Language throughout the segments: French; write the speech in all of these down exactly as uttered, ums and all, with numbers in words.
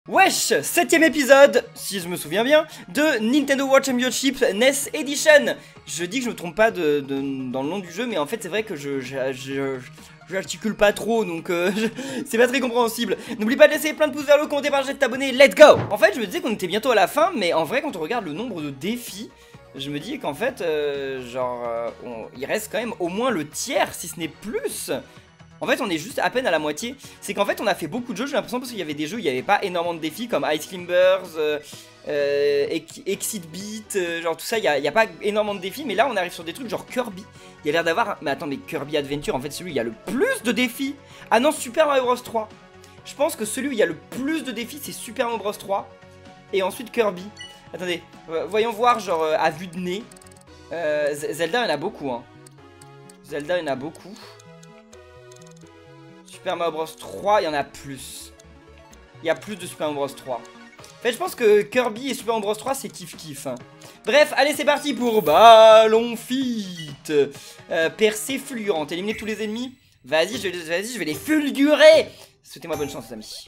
Wesh, septième épisode, si je me souviens bien, de Nintendo World Championship N E S Edition. Je dis que je me trompe pas de, de, dans le nom du jeu, mais en fait c'est vrai que je, je, je, je j'articule pas trop, donc euh, c'est pas très compréhensible. N'oublie pas de laisser plein de pouces vers le haut, commenter, partager, de t'abonner, let's go. En fait je me disais qu'on était bientôt à la fin, mais en vrai quand on regarde le nombre de défis, je me dis qu'en fait, euh, genre, euh, on, il reste quand même au moins le tiers, si ce n'est plus. En fait on est juste à peine à la moitié. C'est qu'en fait on a fait beaucoup de jeux, j'ai l'impression, parce qu'il y avait des jeux où il n'y avait pas énormément de défis comme Ice Climbers, euh, euh, Exit Beat, euh, genre tout ça, il n'y a, a pas énormément de défis. Mais là on arrive sur des trucs genre Kirby. Il y a l'air d'avoir... Mais attends, mais Kirby Adventure, en fait celui où il y a le plus de défis. Ah non, Super Mario Bros trois. Je pense que celui où il y a le plus de défis c'est Super Mario Bros trois. Et ensuite Kirby. Attendez, euh, voyons voir genre euh, à vue de nez. euh, Zelda il y en a beaucoup hein. Zelda il y en a beaucoup. Super Mario Bros trois, il y en a plus. Il y a plus de Super Mario Bros trois. En fait, je pense que Kirby et Super Mario Bros trois, c'est kiff-kiff. Hein. Bref, allez, c'est parti pour Ballon Fit. Euh, percée fulgurante. Éliminer tous les ennemis. Vas-y, je, vas je vais les fulgurer. Souhaitez-moi bonne chance, les amis.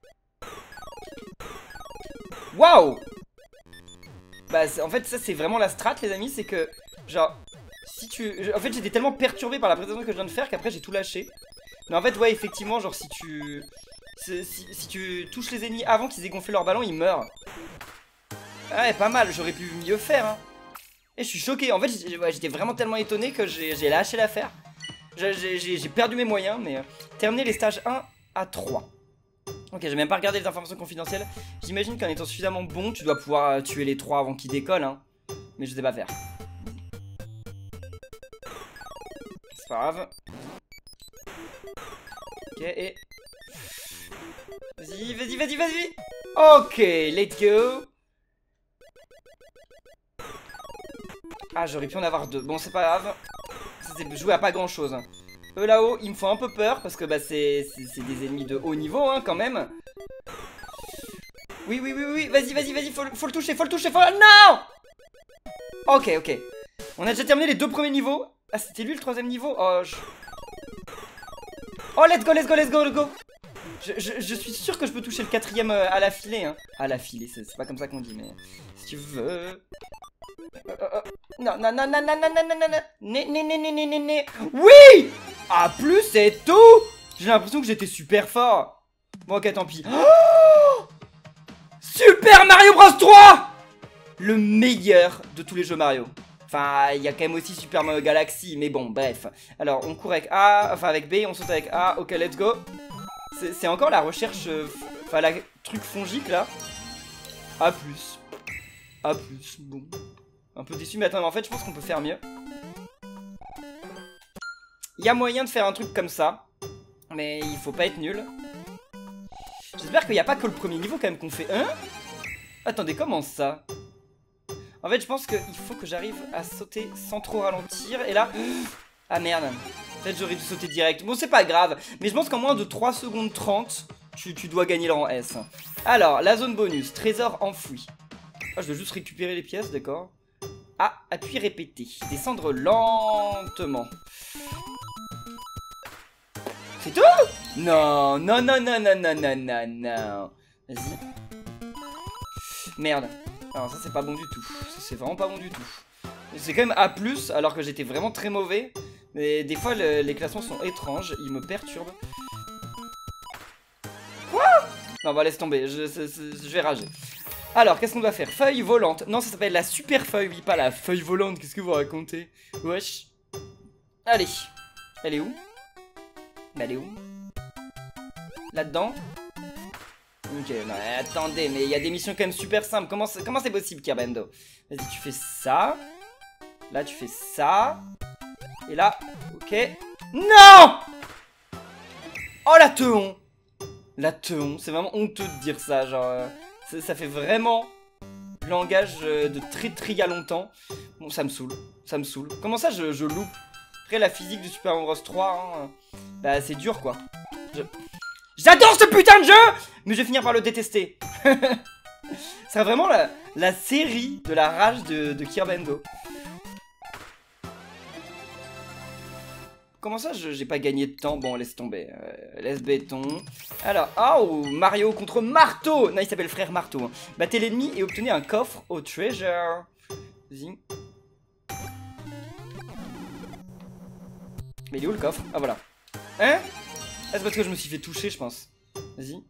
Waouh. Bah, en fait, ça, c'est vraiment la strat, les amis. C'est que, genre, si tu... En fait, j'étais tellement perturbé par la présentation que je viens de faire qu'après, j'ai tout lâché. Mais en fait, ouais, effectivement, genre si tu... Si, si tu touches les ennemis avant qu'ils aient gonflé leur ballon, ils meurent. Ouais, pas mal, j'aurais pu mieux faire, hein. Et je suis choqué, en fait, j'étais ouais, vraiment tellement étonné que j'ai lâché l'affaire. J'ai perdu mes moyens, mais... Euh, terminer les stages un à trois. Ok, j'ai même pas regardé les informations confidentielles. J'imagine qu'en étant suffisamment bon, tu dois pouvoir tuer les trois avant qu'ils décollent, hein. Mais je sais pas faire. C'est pas grave. Ok, et... Vas-y, vas-y, vas-y, vas-y. Ok, let's go. Ah, j'aurais pu en avoir deux. Bon, c'est pas grave. Ça s'est joué à pas grand-chose. Eux, là-haut, ils me font un peu peur, parce que bah, c'est des ennemis de haut niveau, hein, quand même. Oui, oui, oui, oui, vas-y, vas-y, vas-y, faut, faut le toucher, faut le toucher, faut... Non. Ok, ok. On a déjà terminé les deux premiers niveaux. Ah, c'était lui le troisième niveau. Oh, je... Oh, let's go, let's go, let's go, let's go. Je, je, je suis sûr que je peux toucher le quatrième euh, à la filée, hein. À la filée, c'est pas comme ça qu'on dit, mais... Si tu veux... Euh, euh, euh. Non, non, non, non, non, non, non, non, non, non. Né, né, né, né, né, né, né. Oui. Ah, plus, c'est tout. J'ai l'impression que j'étais super fort. Bon, ok, tant pis. Oh, Super Mario Bros trois. Le meilleur de tous les jeux Mario. Enfin, il y a quand même aussi Super Mario Galaxy, mais bon, bref. Alors, on court avec A, enfin avec B, on saute avec A. Ok, let's go. C'est encore la recherche, enfin euh, la truc fongique là. A plus. A plus, bon. Un peu déçu, mais attends, mais en fait, je pense qu'on peut faire mieux. Il y a moyen de faire un truc comme ça, mais il faut pas être nul. J'espère qu'il n'y a pas que le premier niveau quand même qu'on fait. Hein? Attendez, comment ça? En fait, je pense qu'il faut que j'arrive à sauter sans trop ralentir. Et là... Ah merde. En fait, j'aurais dû sauter direct. Bon, c'est pas grave. Mais je pense qu'en moins de trois secondes trente, tu, tu dois gagner le rang S. Alors, la zone bonus. Trésor enfoui. Ah, je dois juste récupérer les pièces, d'accord. Ah, appui répété. Descendre lentement. C'est tout? Non, non, non, non, non, non, non, non, non. Vas-y. Merde. Alors ça c'est pas bon du tout, ça c'est vraiment pas bon du tout. C'est quand même A plus, alors que j'étais vraiment très mauvais. Mais des fois le, les classements sont étranges, ils me perturbent. Quoi? Non bah laisse tomber, je, je, je vais rager. Alors qu'est-ce qu'on doit faire? Feuille volante. Non, ça s'appelle la super feuille, oui, pas la feuille volante, qu'est-ce que vous racontez? Wesh. Allez. Elle est où? Elle est où? Là-dedans? Ok, non, attendez, mais il y a des missions quand même super simples. Comment c'est comment c'est possible, Kirbendo? Vas-y, tu fais ça. Là, tu fais ça. Et là, ok. Non! Oh, la teon! La teon, c'est vraiment honteux de dire ça, genre... Euh, ça fait vraiment langage euh, de très très il y a longtemps. Bon, ça me saoule, ça me saoule. Comment ça, je, je loupe? Après, la physique du Super Mario Bros trois, hein, bah, c'est dur, quoi. Je... J'adore ce putain de jeu! Mais je vais finir par le détester. C'est vraiment la, la série de la rage de, de Kirbendo. comment ça j'ai pas gagné de temps? Bon, laisse tomber. Euh, laisse béton. Alors, oh, Mario contre Marteau. Non, il s'appelle Frère Marteau. Hein. Battez l'ennemi et obtenez un coffre au treasure. Vas-y. Mais il est où le coffre? Ah, voilà. Hein? Ah, c'est parce que je me suis fait toucher, je pense. Vas-y.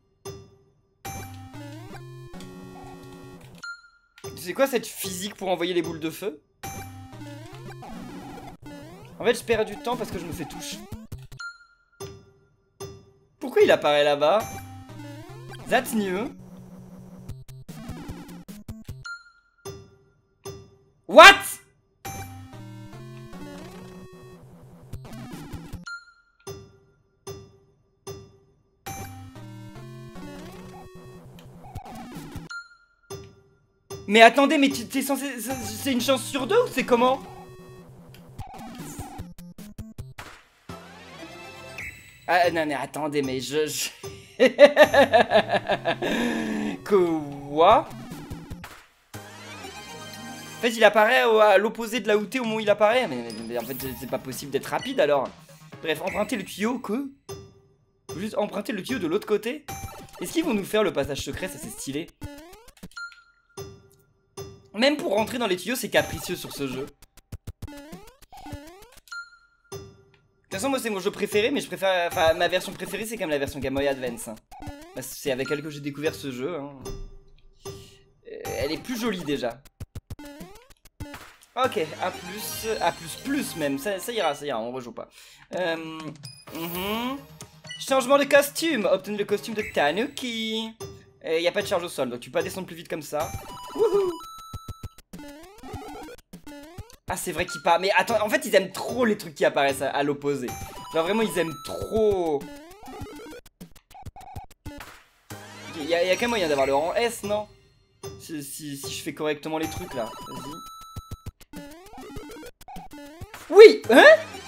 C'est quoi cette physique pour envoyer les boules de feu? En fait, je perds du temps parce que je me fais toucher. Pourquoi il apparaît là-bas? That's new. What? Mais attendez, mais t'es censé... C'est une chance sur deux ou c'est comment? Ah non mais attendez, mais je... je... Quoi? En fait il apparaît à l'opposé de là où t'es au moment où il apparaît. Mais, mais, mais en fait c'est pas possible d'être rapide alors. Bref, emprunter le tuyau, que? Faut juste emprunter le tuyau de l'autre côté. Est-ce qu'ils vont nous faire le passage secret? Ça c'est stylé. Même pour rentrer dans les tuyaux, c'est capricieux sur ce jeu. De toute façon, moi, c'est mon jeu préféré, mais je préfère... Enfin, ma version préférée, c'est quand même la version Game Boy Advance. Hein. C'est avec elle que j'ai découvert ce jeu. Hein. Elle est plus jolie, déjà. Ok, A plus... A plus plus, même. Ça, ça ira, ça ira, on rejoue pas. Euh... Mm-hmm. Changement de costume. Obtenez le costume de Tanuki. Il n'y a pas de charge au sol, donc tu peux pas descendre plus vite comme ça. Wouhou! Ah c'est vrai qu'ils partent. Mais attends, en fait ils aiment trop les trucs qui apparaissent à, à l'opposé. Genre vraiment ils aiment trop. Il y, a, y a quand même moyen d'avoir le rang S, non? si, si, si je fais correctement les trucs là. Vas-y. Oui, hein?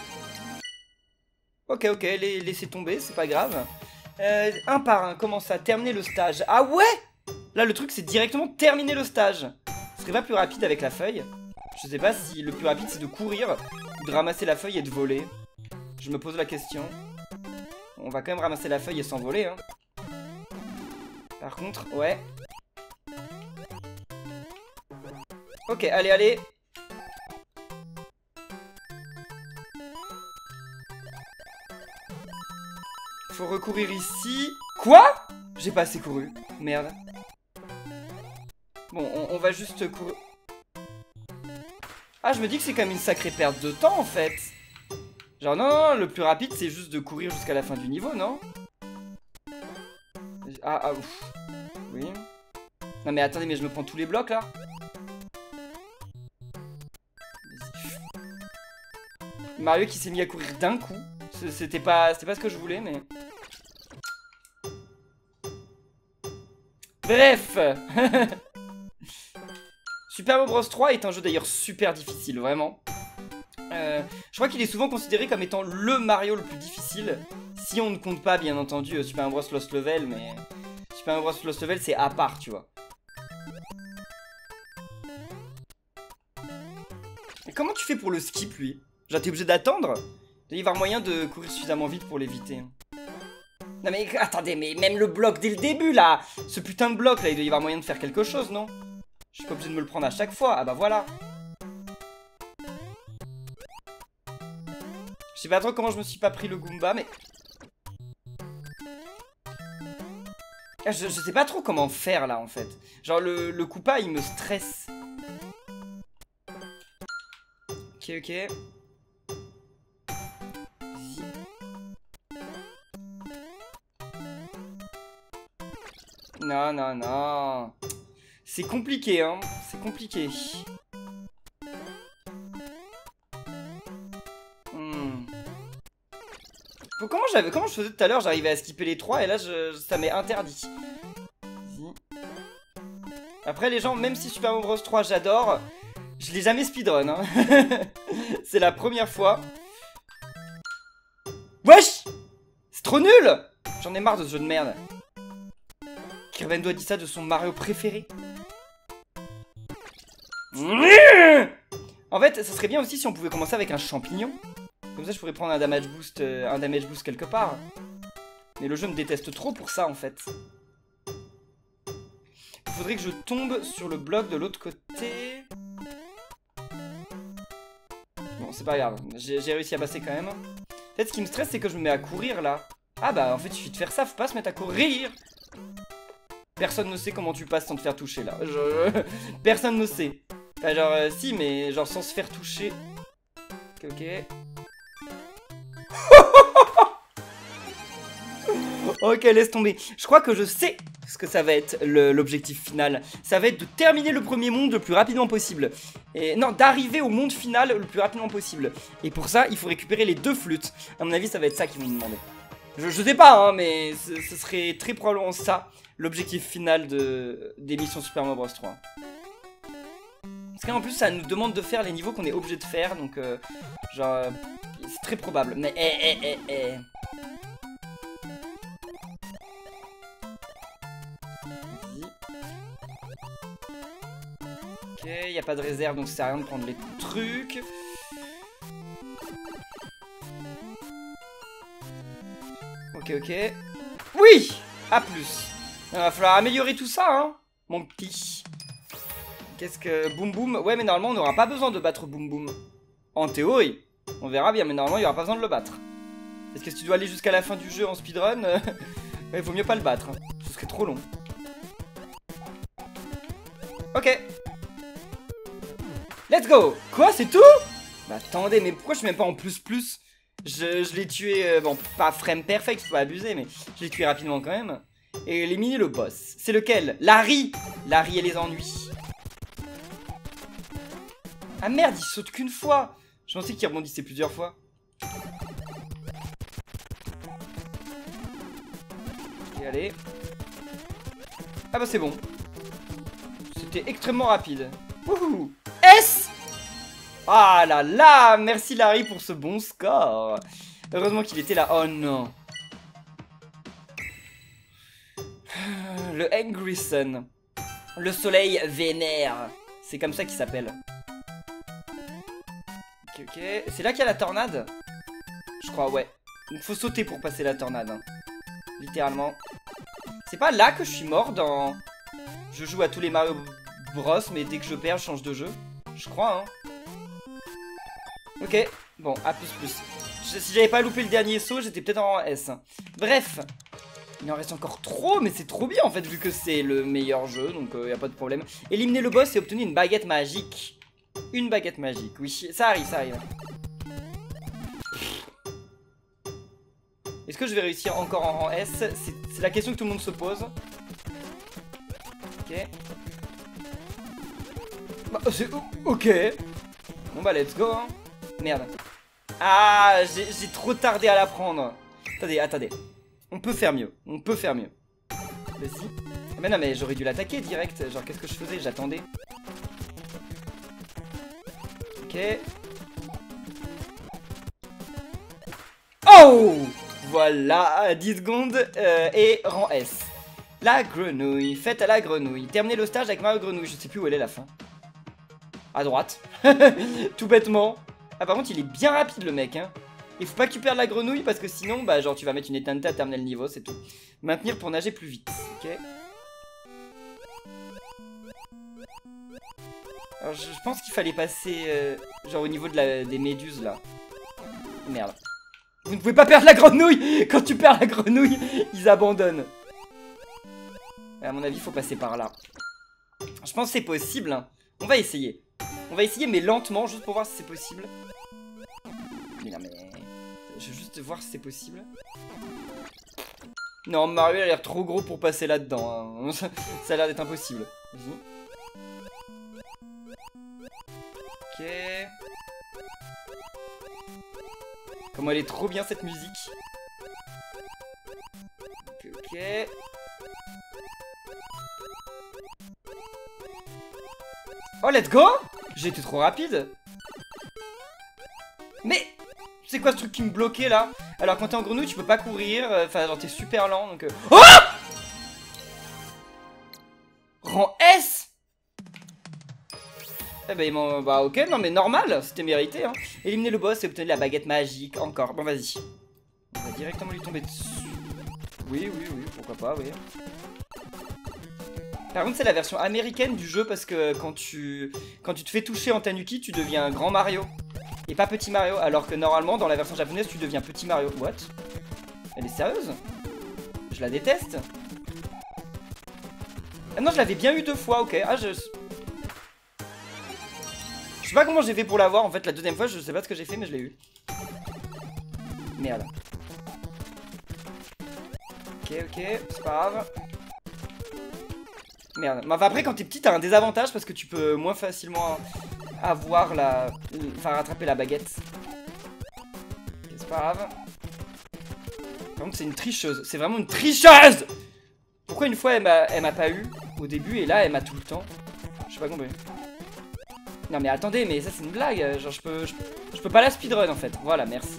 Ok, ok, les, laissez tomber, c'est pas grave. Euh, un par un, comment ça? Terminer le stage. Ah ouais? Là le truc c'est directement terminer le stage. Ce serait pas plus rapide avec la feuille? Je sais pas si le plus rapide c'est de courir ou de ramasser la feuille et de voler. Je me pose la question. On va quand même ramasser la feuille et s'envoler hein. Par contre, ouais. Ok, allez, allez. Faut recourir ici. Quoi? J'ai pas assez couru. Merde. Bon, on, on va juste courir. Ah, je me dis que c'est quand même une sacrée perte de temps, en fait. Genre, non, non, le plus rapide, c'est juste de courir jusqu'à la fin du niveau, non? Ah, ah, ouf. Oui. Non, mais attendez, mais je me prends tous les blocs, là. Mario qui s'est mis à courir d'un coup. C'était pas, c'était pas ce que je voulais, mais... Bref. Super Mario Bros trois est un jeu d'ailleurs super difficile, vraiment. Euh, je crois qu'il est souvent considéré comme étant le Mario le plus difficile. Si on ne compte pas, bien entendu, Super Mario Bros Lost Level, mais... Super Mario Bros Lost Level, c'est à part, tu vois. Et comment tu fais pour le skip, lui? Genre, t'es obligé d'attendre? Il doit y avoir moyen de courir suffisamment vite pour l'éviter. Non mais, attendez, mais même le bloc dès le début, là! Ce putain de bloc, là, il doit y avoir moyen de faire quelque chose, non? Je suis pas obligé de me le prendre à chaque fois. Ah bah voilà. Je sais pas trop comment je me suis pas pris le Goomba, mais... Ah, je, je sais pas trop comment faire, là, en fait. Genre, le, le Koopa, il me stresse. Ok, ok. Non, non, non. C'est compliqué, hein. C'est compliqué. Hmm. Faut, comment, j'avais, comment je faisais tout à l'heure? J'arrivais à skipper les trois et là, je, ça m'est interdit. Après, les gens, même si Super Mario Bros trois, j'adore, je l'ai jamais speedrun. Hein. C'est la première fois. Wesh! C'est trop nul! J'en ai marre de ce jeu de merde. Kirvendo a dit ça de son Mario préféré. En fait, ça serait bien aussi si on pouvait commencer avec un champignon. Comme Comme ça, je pourrais prendre un damage boost, euh, un damage boost quelque part. Mais le jeu me déteste trop pour ça, en fait. Il faudrait que je tombe sur le bloc de l'autre côté. Bon, c'est pas grave. J'ai réussi à passer quand même. Peut-être ce qui me stresse, c'est que je me mets à courir, là. Ah bah, en fait, il suffit de faire ça. Faut pas se mettre à courir. Personne ne sait comment tu passes sans te faire toucher, là. Je... Personne ne sait. Enfin, genre, euh, si, mais genre sans se faire toucher. Ok, ok. Ok, laisse tomber. Je crois que je sais ce que ça va être l'objectif final. Ça va être de terminer le premier monde le plus rapidement possible. Et non, d'arriver au monde final le plus rapidement possible. Et pour ça, il faut récupérer les deux flûtes. À mon avis, ça va être ça qu'ils vont me demander. Je, je sais pas, hein, mais ce, ce serait très probablement ça, l'objectif final de, des missions Super Mario Bros trois. Parce qu'en plus, ça nous demande de faire les niveaux qu'on est obligé de faire, donc euh, genre, euh, c'est très probable. Mais eh, eh, eh, eh. Ok, y a pas de réserve, donc ça sert à rien de prendre les trucs. Ok, ok. Oui! A plus. Il va falloir améliorer tout ça, hein, mon petit. Qu'est-ce que... Boum Boum. Ouais, mais normalement, on n'aura pas besoin de battre Boum Boum. En théorie. On verra bien, mais normalement, il n'y aura pas besoin de le battre. Est-ce que si tu dois aller jusqu'à la fin du jeu en speedrun, euh... il vaut mieux pas le battre. Hein. Ce serait trop long. Ok. Let's go. Quoi, c'est tout? Bah attendez, mais pourquoi je suis même pas en plus plus? Je, je l'ai tué, euh, bon, pas frame perfect, faut pas abuser, mais je l'ai tué rapidement quand même. Et éliminer le boss. C'est lequel? Larry. Larry et les ennuis. Ah merde, il saute qu'une fois. Je pensais qu'il rebondissait plusieurs fois. Ok, allez. Ah bah c'est bon. C'était extrêmement rapide. Wouhou. S. Ah là là. Merci Larry pour ce bon score. Heureusement qu'il était là. Oh non. Le Angry Sun. Le soleil vénère. C'est comme ça qu'il s'appelle. Ok, ok. C'est là qu'il y a la tornade? Je crois, ouais. Donc faut sauter pour passer la tornade. Hein. Littéralement. C'est pas là que je suis mort dans... Je joue à tous les Mario Bros, mais dès que je perds, je change de jeu. Je crois, hein. Ok. Bon, A plus plus. Je, si j'avais pas loupé le dernier saut, j'étais peut-être en S. Bref. Il en reste encore trop, mais c'est trop bien en fait, vu que c'est le meilleur jeu, donc euh, y a pas de problème. Éliminer le boss et obtenir une baguette magique. Une baguette magique, oui, ça arrive, ça arrive. Est-ce que je vais réussir encore en rang S? C'est la question que tout le monde se pose. Ok. Bah, c'est... Ok. Bon bah, let's go, hein. Merde. Ah, j'ai trop tardé à la prendre. Attendez, attendez. On peut faire mieux, on peut faire mieux. Vas-y. Mais non, mais j'aurais dû l'attaquer direct. Genre, qu'est-ce que je faisais? J'attendais. Ok. Oh! Voilà, dix secondes euh, et rang S. La grenouille, faites à la grenouille. Terminez le stage avec Mario Grenouille. Je sais plus où elle est la fin. À droite. Tout bêtement. Ah, par contre, il est bien rapide le mec, hein. Il faut pas que tu perdes la grenouille parce que sinon, bah, genre, tu vas mettre une éternité à terminer le niveau, c'est tout. Maintenir pour nager plus vite. Ok. Alors, je, je pense qu'il fallait passer, euh, genre, au niveau de la, des méduses là. Merde. Vous ne pouvez pas perdre la grenouille. Quand tu perds la grenouille, ils abandonnent. À mon avis, il faut passer par là. Je pense que c'est possible. Hein. On va essayer. On va essayer, mais lentement, juste pour voir si c'est possible. Mais non, mais... Je veux juste voir si c'est possible. Non, Mario a l'air trop gros pour passer là-dedans. Hein. Ça, ça a l'air d'être impossible. Vas-y. Ok. Comment elle est trop bien cette musique. Ok, ok. Oh, let's go! J'ai été trop rapide. Mais c'est quoi ce truc qui me bloquait là? Alors quand t'es en grenouille tu peux pas courir. Enfin genre t'es super lent donc... Euh... Oh! Rang S? Eh ben, ils m'ont... Bah ok, non mais normal, c'était mérité, hein. Éliminer le boss et obtenir la baguette magique, encore. Bon, vas-y. On va directement lui tomber dessus. Oui, oui, oui, pourquoi pas, oui. Par contre, c'est la version américaine du jeu parce que quand tu, quand tu te fais toucher en Tanuki, tu deviens grand Mario. Et pas petit Mario, alors que normalement, dans la version japonaise, tu deviens petit Mario. What? Elle est sérieuse? Je la déteste. Ah non, je l'avais bien eu deux fois, ok. Ah, je... Je sais pas comment j'ai fait pour l'avoir, en fait, la deuxième fois, je sais pas ce que j'ai fait, mais je l'ai eu. Merde. Ok, ok, c'est pas grave. Merde. Mais enfin, après, quand t'es petit, t'as un désavantage parce que tu peux moins facilement avoir la... Enfin, rattraper la baguette. Ok, c'est pas grave. Par contre, c'est une tricheuse. C'est vraiment une tricheuse! Pourquoi une fois, elle m'a pas eu au début et là, elle m'a tout le temps? Je sais pas compris. Non mais attendez, mais ça c'est une blague. Genre, je peux, je, je peux pas la speedrun en fait. Voilà, merci.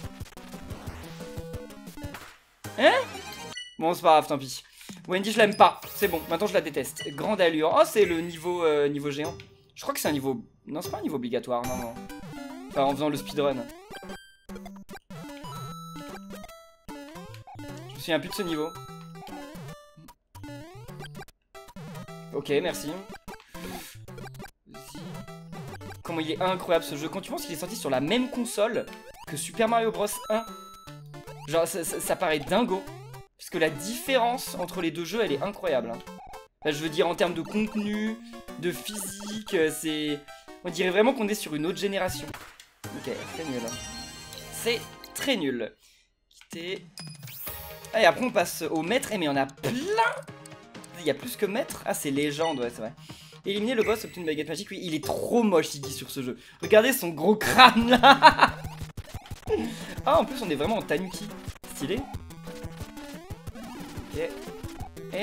Hein? Bon, c'est pas grave, tant pis. Wendy, je l'aime pas. C'est bon, maintenant je la déteste. Grande allure. Oh, c'est le niveau, euh, niveau géant. Je crois que c'est un niveau... Non, c'est pas un niveau obligatoire, non, non. Enfin, en faisant le speedrun. Je me souviens plus de ce niveau. Ok, merci. Comment il est incroyable ce jeu. Quand tu penses qu'il est sorti sur la même console que Super Mario Bros un. Genre, ça, ça, ça paraît dingo. Parce que la différence entre les deux jeux, elle est incroyable. Hein. Enfin, je veux dire, en termes de contenu, de physique, c'est... On dirait vraiment qu'on est sur une autre génération. Ok, très nul. C'est très nul. Quitter... Ah, et après, on passe au maître. Eh, mais on a plein... Il y a plus que maître. Ah, c'est légende, ouais, c'est vrai. Éliminer le boss, obtenir une baguette magique. Oui, il est trop moche, Iggy, sur ce jeu. Regardez son gros crâne, là. Ah, en plus, on est vraiment en Tanuki. Stylé. Ok. Et...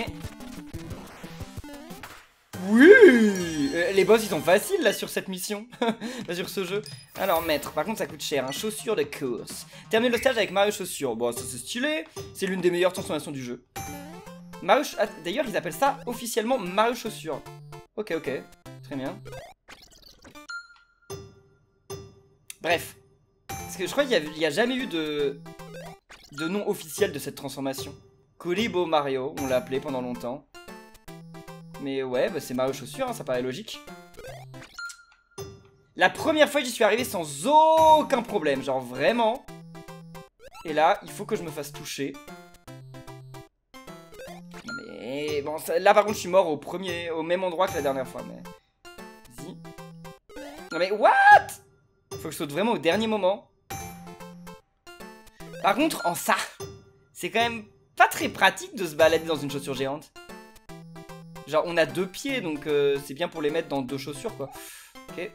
Oui. Les boss, ils sont faciles, là, sur cette mission. Sur ce jeu. Alors, maître. Par contre, ça coûte cher. Hein. Chaussures de course. Terminer le stage avec Mario Chaussures. Bon, ça, c'est stylé. C'est l'une des meilleures transformations du jeu. Mario... Ah, d'ailleurs, ils appellent ça officiellement Mario Chaussures. Ok, ok. Très bien. Bref. Parce que je crois qu'il n'y a, a jamais eu de... de nom officiel de cette transformation. Kuribo Mario, on l'a appelé pendant longtemps. Mais ouais, bah c'est Mario Chaussures, hein, ça paraît logique. La première fois, j'y suis arrivé sans aucun problème. Genre vraiment. Et là, il faut que je me fasse toucher. Mais bon, ça, là par contre, je suis mort au premier, au même endroit que la dernière fois. Mais vas-y. Non mais what? Faut que je saute vraiment au dernier moment. Par contre, en ça, c'est quand même pas très pratique de se balader dans une chaussure géante. Genre, on a deux pieds, donc euh, c'est bien pour les mettre dans deux chaussures, quoi. Ok.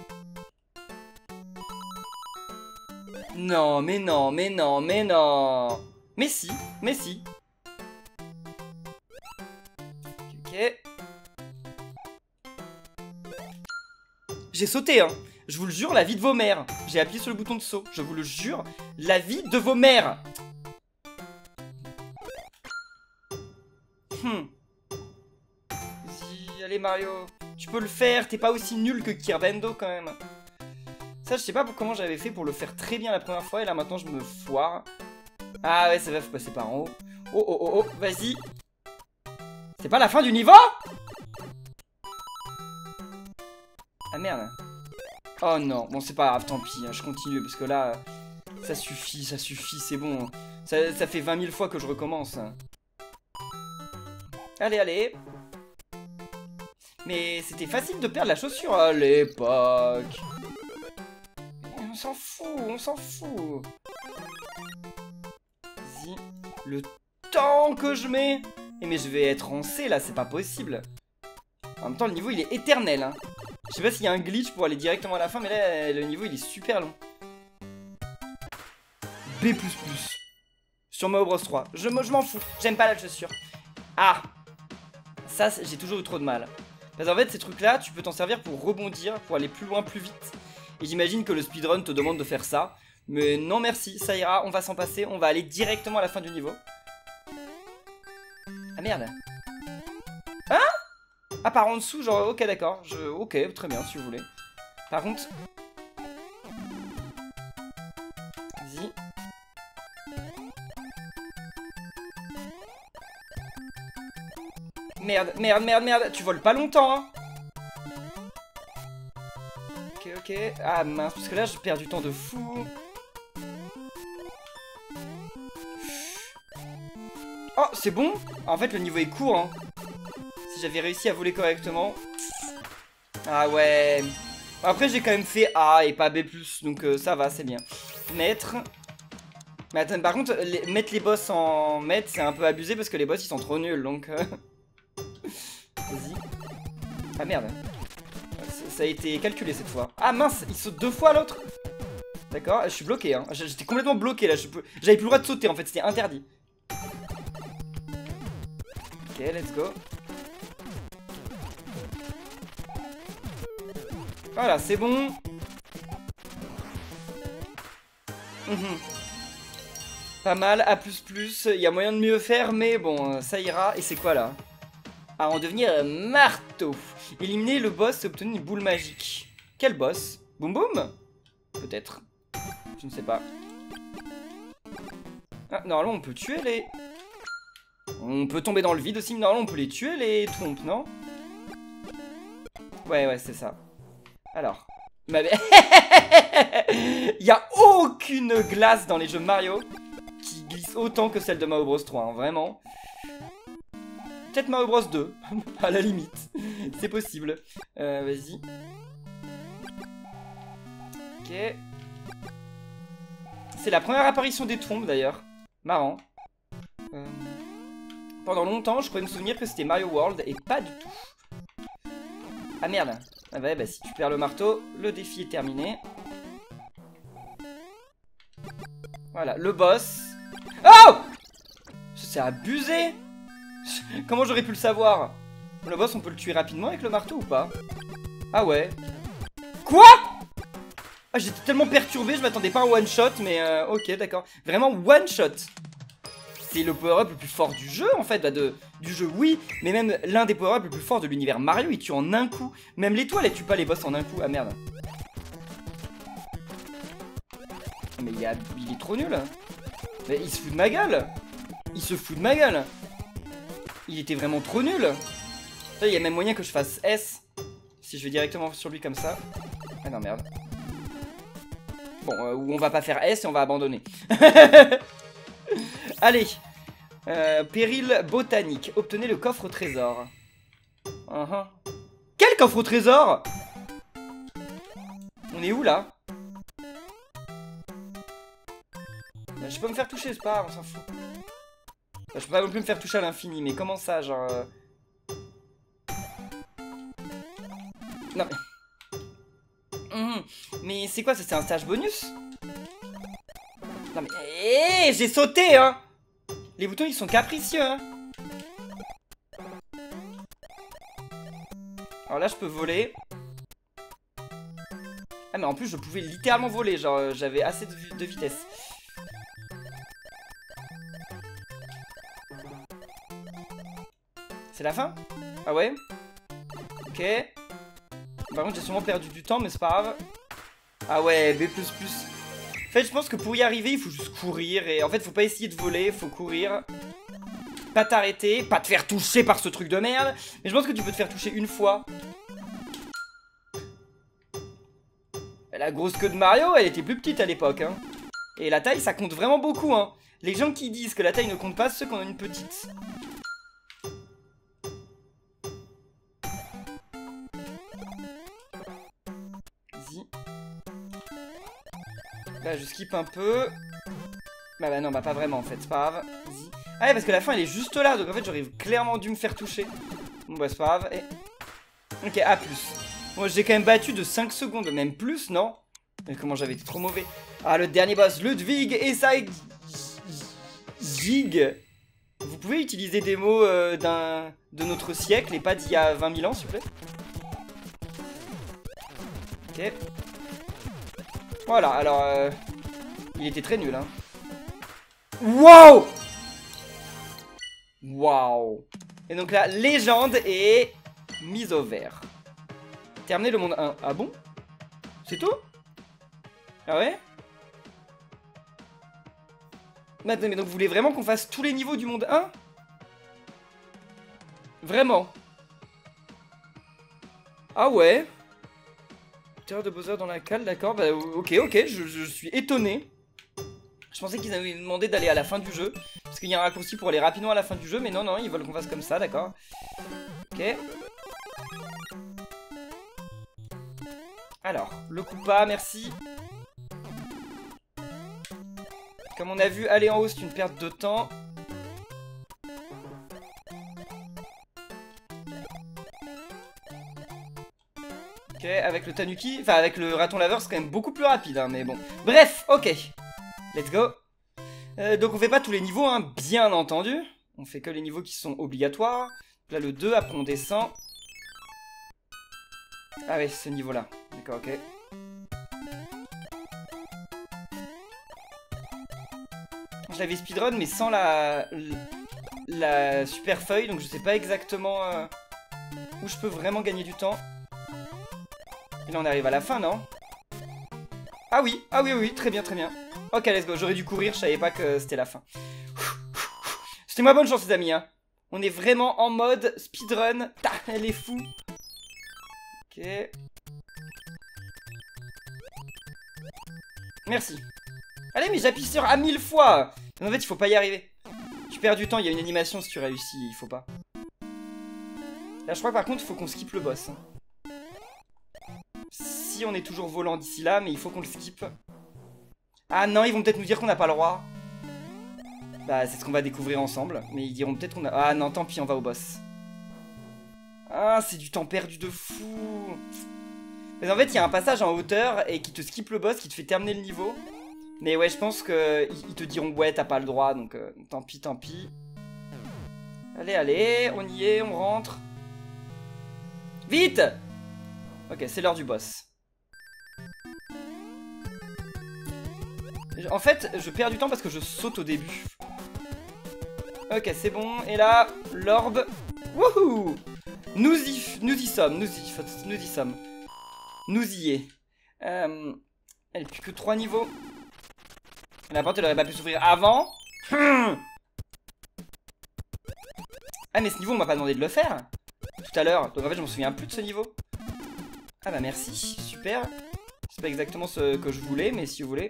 Non, mais non, mais non, mais non. Mais si, mais si. Ok. J'ai sauté, hein. Je vous le jure, la vie de vos mères. J'ai appuyé sur le bouton de saut. Je vous le jure, la vie de vos mères. Hmm. Vas-y, allez Mario. Tu peux le faire, t'es pas aussi nul que Kirbendo quand même. Ça, je sais pas comment j'avais fait pour le faire très bien la première fois. Et là, maintenant, je me foire. Ah ouais, ça va, faut passer par en haut. Oh, oh, oh, oh, vas-y. C'est pas la fin du niveau? Ah merde. Oh non, bon c'est pas grave, tant pis, hein, je continue parce que là, ça suffit, ça suffit, c'est bon. Ça, ça fait vingt mille fois que je recommence. Allez, allez. Mais c'était facile de perdre la chaussure à l'époque. On s'en fout, on s'en fout. Vas-y. Le temps que je mets. Eh mais je vais être en C là, c'est pas possible. En même temps, le niveau il est éternel, hein. Je sais pas s'il y a un glitch pour aller directement à la fin, mais là, le niveau, il est super long. B plus plus. Sur Mario Bros trois. Je, je m'en fous. J'aime pas la chaussure. Ah. Ça, j'ai toujours eu trop de mal. Parce qu'en fait, ces trucs-là, tu peux t'en servir pour rebondir, pour aller plus loin, plus vite. Et j'imagine que le speedrun te demande de faire ça. Mais non, merci. Ça ira, on va s'en passer. On va aller directement à la fin du niveau. Ah, merde. Hein? Ah, par en dessous, genre, ok, d'accord. Je... Ok, très bien, si vous voulez. Par contre... Vas-y. Merde, merde, merde, merde. Tu voles pas longtemps, hein. Ok, ok. Ah, mince, parce que là, je perds du temps de fou. Oh, c'est bon. En fait, le niveau est court, hein. Si j'avais réussi à voler correctement. Ah ouais. Après, j'ai quand même fait A et pas B plus, donc euh, ça va, c'est bien. Mettre. Mais attends, par contre, les... mettre les boss en maître, c'est un peu abusé parce que les boss, ils sont trop nuls, donc... Euh... Vas-y. Ah merde. Ça, ça a été calculé cette fois. Ah mince, il saute deux fois l'autre. D'accord, je suis bloqué, hein. J'étais complètement bloqué, là. Peux... J'avais plus le droit de sauter, en fait, c'était interdit. Ok, let's go. Voilà, c'est bon. Mmh. Pas mal, A plus plus, il y a moyen de mieux faire, mais bon, ça ira. Et c'est quoi là? Ah, en devenir marteau. Éliminer le boss et obtenir une boule magique. Quel boss? Boum boum? Peut-être. Je ne sais pas. Ah, normalement on peut tuer les... On peut tomber dans le vide aussi, mais normalement on peut les tuer les trompes, non? Ouais, ouais, c'est ça. Alors... Il n'y a aucune glace dans les jeux Mario qui glisse autant que celle de Mario Bros trois, hein, vraiment. Peut-être Mario Bros deux, à la limite. C'est possible. Euh, vas-y. Ok. C'est la première apparition des trompes, d'ailleurs. Marrant. Euh... Pendant longtemps, je croyais me souvenir que c'était Mario World, et pas du tout. Ah merde. Ah ouais, bah si tu perds le marteau, le défi est terminé. Voilà, le boss. Oh! C'est abusé! Comment j'aurais pu le savoir? Le boss, on peut le tuer rapidement avec le marteau ou pas? Ah ouais. Quoi? Ah, j'étais tellement perturbé, je m'attendais pas à un one shot, mais euh, ok, d'accord. Vraiment one shot. C'est le power-up le plus fort du jeu, en fait, bah de, du jeu, oui, mais même l'un des power-up les plus forts de l'univers Mario, il tue en un coup. Même l'étoile, elle tue pas les boss en un coup. Ah merde. Mais il, a, il est trop nul. Mais il se fout de ma gueule. Il se fout de ma gueule. Il était vraiment trop nul. Il y a même moyen que je fasse S. Si je vais directement sur lui comme ça. Ah non, merde. Bon, euh, ou on va pas faire S et on va abandonner. Allez. Euh, péril botanique. Obtenez le coffre au trésor. Uh -huh. Quel coffre au trésor? On est où là? Je peux pas me faire toucher, c'est pas grave, on s'en fout. Je peux pas non plus me faire toucher à l'infini, mais comment ça, genre... Euh... Non mais... Mmh. Mais c'est quoi ça? C'est un stage bonus? Non mais... Hé, j'ai sauté, hein. Les boutons, ils sont capricieux, hein. Alors là, je peux voler. Ah mais en plus, je pouvais littéralement voler, genre j'avais assez de, de vitesse. C'est la fin? Ah ouais? Ok. Par contre, j'ai sûrement perdu du temps, mais c'est pas grave. Ah ouais, B plus plus. En fait, je pense que pour y arriver, il faut juste courir. Et en fait, faut pas essayer de voler, faut courir. Pas t'arrêter, pas te faire toucher par ce truc de merde. Mais je pense que tu peux te faire toucher une fois. La grosse queue de Mario, elle était plus petite à l'époque, hein. Et la taille, ça compte vraiment beaucoup, hein. Les gens qui disent que la taille ne compte pas, ceux qui ont une petite. Là, je skip un peu. Bah, bah non, bah pas vraiment en fait, c'est pas grave. Ah ouais, parce que la fin elle est juste là, donc en fait j'aurais clairement dû me faire toucher. Bon bah c'est pas grave. Et... Ok, A plus. Bon, j'ai quand même battu de cinq secondes, même plus, non? Mais comment j'avais été trop mauvais. Ah, le dernier boss, Ludwig et sa... Zig. Vous pouvez utiliser des mots euh, d'un de notre siècle et pas d'il y a vingt mille ans, s'il vous plaît? Ok. Voilà, alors... Euh, il était très nul, hein. Wow! Wow! Et donc là, légende et... mise au vert. Terminer le monde un. Ah bon? C'est tout? Ah ouais? Mais attends, mais donc vous voulez vraiment qu'on fasse tous les niveaux du monde un? Vraiment? Ah ouais? Terreur de Bowser dans la cale, d'accord. Bah ok, ok, je, je suis étonné. Je pensais qu'ils avaient demandé d'aller à la fin du jeu. Parce qu'il y a un raccourci pour aller rapidement à la fin du jeu. Mais non, non, ils veulent qu'on fasse comme ça, d'accord. Ok. Alors, le coup pas, merci. Comme on a vu, aller en haut, c'est une perte de temps. Ok, avec le tanuki, enfin avec le raton laveur, c'est quand même beaucoup plus rapide, hein, mais bon. Bref, ok. Let's go. Euh, donc on fait pas tous les niveaux, hein, bien entendu. On fait que les niveaux qui sont obligatoires. Là, le deux, après on descend. Ah ouais, ce niveau-là. D'accord, ok. Je l'avais speedrun, mais sans la... la super feuille, donc je sais pas exactement euh, où je peux vraiment gagner du temps. Et là on arrive à la fin, non? Ah oui, ah oui, oui, très bien, très bien. Ok, let's go, j'aurais dû courir, je savais pas que c'était la fin. C'était ma bonne chance, les amis, hein. On est vraiment en mode speedrun. Ta, elle est fou. Ok. Merci. Allez, mais j'appuie sur A mille fois. En fait, il faut pas y arriver. Tu perds du temps, il y a une animation si tu réussis, il faut pas. Là, je crois que par contre, il faut qu'on skip le boss. Si on est toujours volant d'ici là, mais il faut qu'on le skip. Ah non, ils vont peut-être nous dire qu'on n'a pas le droit. Bah, c'est ce qu'on va découvrir ensemble. Mais ils diront peut-être qu'on a... Ah non, tant pis, on va au boss. Ah, c'est du temps perdu de fou. Mais en fait, il y a un passage en hauteur et qui te skip le boss, qui te fait terminer le niveau. Mais ouais, je pense qu'ils te diront ouais, t'as pas le droit, donc euh, tant pis, tant pis. Allez, allez, on y est, on rentre. Vite! Ok, c'est l'heure du boss. En fait, je perds du temps parce que je saute au début. Ok, c'est bon. Et là, l'orbe. Wouhou! Nous y, nous y sommes, nous y, nous y sommes. Nous y est. Euh, elle n'a plus que trois niveaux. La porte, elle aurait pas pu s'ouvrir avant. Hum. Ah, mais ce niveau, on m'a pas demandé de le faire tout à l'heure. Donc en fait, je m'en souviens plus de ce niveau. Ah bah merci, super. C'est pas exactement ce que je voulais, mais si vous voulez.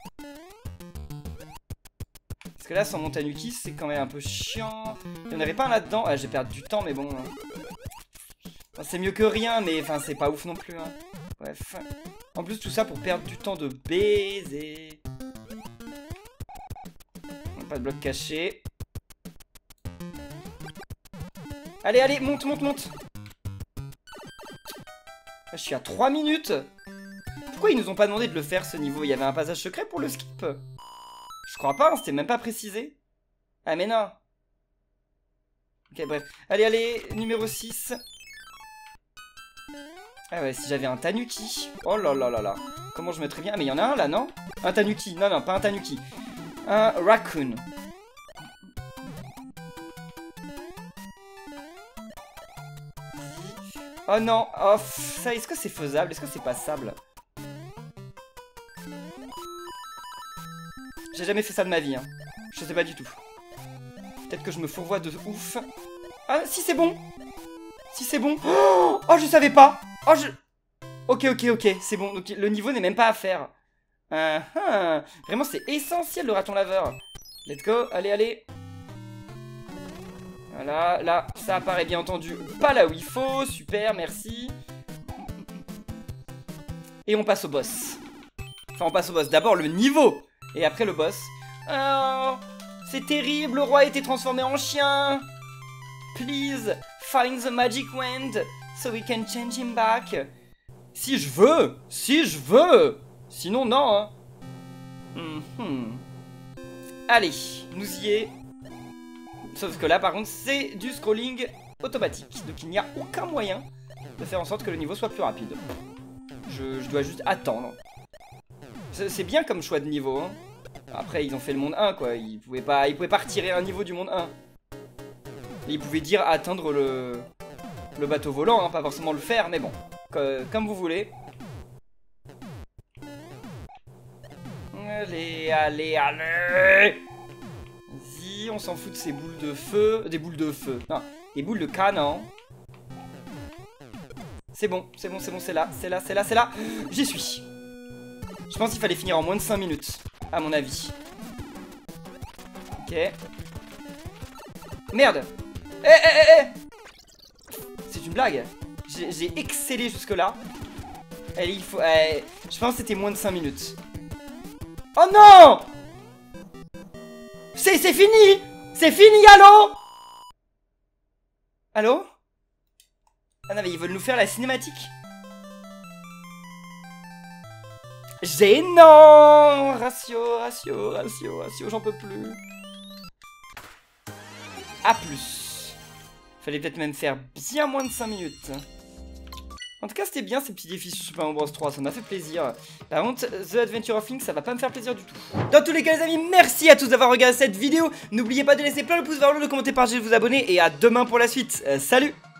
Parce que là, sans mon tanuki, c'est quand même un peu chiant. Il n'y en avait pas un là-dedans. Ah, j'ai perdu du temps, mais bon. Enfin, c'est mieux que rien, mais enfin, c'est pas ouf non plus. Hein. Bref. En plus, tout ça pour perdre du temps de baiser. Pas de bloc caché. Allez, allez, monte, monte, monte. Je suis à trois minutes. Pourquoi ils nous ont pas demandé de le faire ce niveau? Il y avait un passage secret pour le skip? Je crois pas, hein, c'était même pas précisé. Ah mais non. Ok, bref. Allez, allez, numéro six. Ah ouais, si j'avais un tanuki. Oh là là là là. Comment je mettrais bien? Ah mais il y en a un là, non? Un tanuki. Non, non, pas un tanuki. Un raccoon. Oh non. Oh, ça, est-ce que c'est faisable? Est-ce que c'est passable? J'ai jamais fait ça de ma vie, hein. Je sais pas du tout. Peut-être que je me fourvoie de ouf. Ah, si c'est bon. Si c'est bon. Oh, oh, je savais pas. Oh, je... Ok, ok, ok, c'est bon. Donc, le niveau n'est même pas à faire. Uh -huh. Vraiment, c'est essentiel, le raton laveur. Let's go, allez, allez. Voilà, là, ça apparaît bien entendu pas là où il faut. Super, merci. Et on passe au boss. Enfin, on passe au boss. D'abord, le niveau. Et après, le boss. Oh, c'est terrible, le roi a été transformé en chien. Please, find the magic wand so we can change him back. Si je veux, si je veux. Sinon, non. Hein. Mm-hmm. Allez, nous y est. Sauf que là, par contre, c'est du scrolling automatique. Donc, il n'y a aucun moyen de faire en sorte que le niveau soit plus rapide. Je, je dois juste attendre. C'est bien comme choix de niveau. Hein. Après, ils ont fait le monde un, quoi. Ils pouvaient pas, ils pouvaient pas retirer un niveau du monde un. Et ils pouvaient dire atteindre le, le bateau volant, hein, pas forcément le faire, mais bon, comme vous voulez. Allez, allez, allez. Vas-y, on s'en fout de ces boules de feu. Des boules de feu. Non, des boules de canon. C'est bon, c'est bon, c'est bon, c'est là, c'est là, c'est là, c'est là. J'y suis. Je pense qu'il fallait finir en moins de cinq minutes, à mon avis. Ok. Merde. Eh, eh, eh, eh. C'est une blague. J'ai excellé jusque-là. Et il faut... Eh, je pense que c'était moins de cinq minutes. Oh non! C'est fini! C'est fini, allô? Allô? Ah non, mais ils veulent nous faire la cinématique. Gênant! Ratio, ratio, ratio, ratio, j'en peux plus. A plus. Fallait peut-être même faire bien moins de cinq minutes. En tout cas, c'était bien ces petits défis sur Super Mario Bros trois, ça m'a fait plaisir. Par contre, The Adventure of Link, ça va pas me faire plaisir du tout. Dans tous les cas, les amis, merci à tous d'avoir regardé cette vidéo. N'oubliez pas de laisser plein de pouces vers le haut, de commenter, partager, de vous abonner. Et à demain pour la suite. Euh, salut!